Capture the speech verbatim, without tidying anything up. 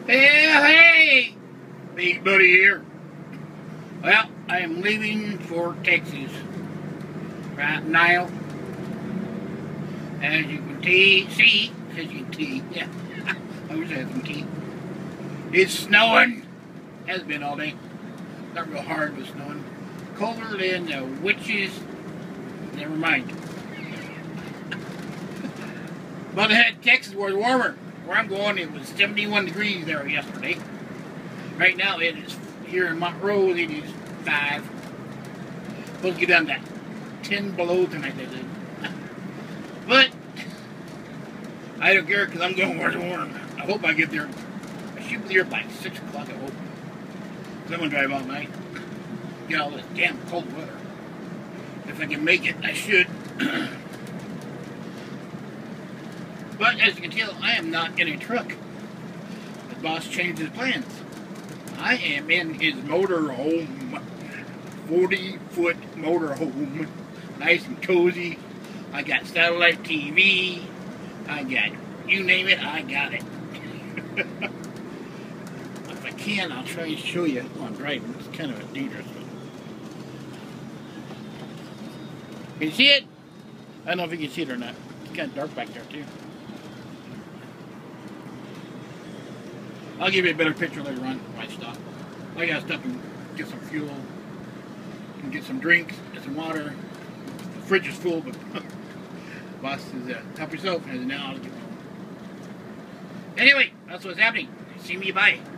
Yeah, hey! Big Buddy here. Well, I am leaving for Texas right now. As you can t see, as you can see, yeah, I wish I had some tea. It's snowing. Has been all day. Not real hard, but snowing. Colder than the witches. Never mind. But ahead, Texas was warmer. Where I'm going, it was seventy-one degrees there yesterday. Right now, it is here in Montrose. It is five. Supposed to get down to ten below tonight. They did. But I don't care because I'm going where it's warm. I hope I get there. I should be there by six o'clock. I hope. Because I'm gonna drive all night. Get all this damn cold weather. If I can make it, I should. But as you can tell, I am not in a truck. The boss changed his plans. I am in his motor home. forty foot motor home. Nice and cozy. I got satellite T V. I got, you name it, I got it. If I can, I'll try and show you while I'm driving. It's kind of dangerous. Can you see it? I don't know if you can see it or not. It's kind of dark back there too. I'll give you a better picture later on when I stop. I gotta stop and get some fuel, and get some drinks, get some water. The fridge is full, but boss says, uh, help yourself, and now I'll get home. Anyway, that's what's happening. See me, bye.